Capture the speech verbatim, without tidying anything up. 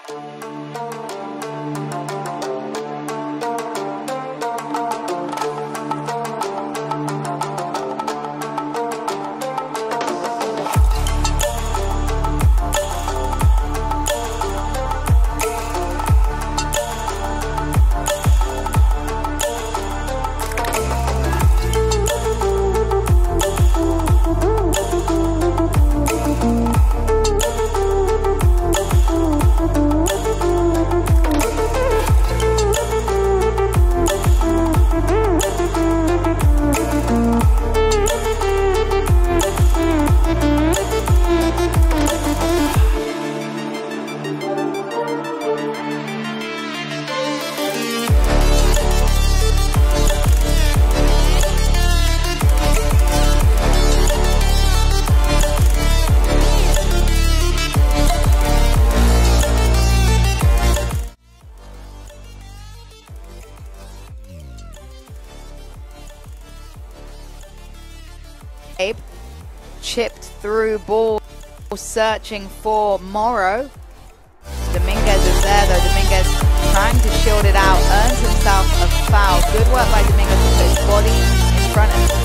Chipped through ball, searching for Morrow. Dominguez is there though. Dominguez trying to shield it out, earns himself a foul. Good work by Dominguez to put his body in front of